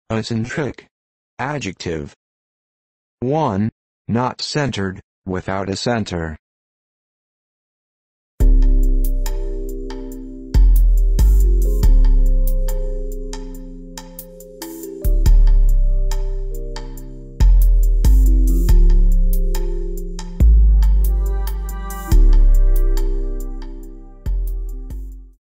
Acentric. Adjective. 1. Not centered, without a center.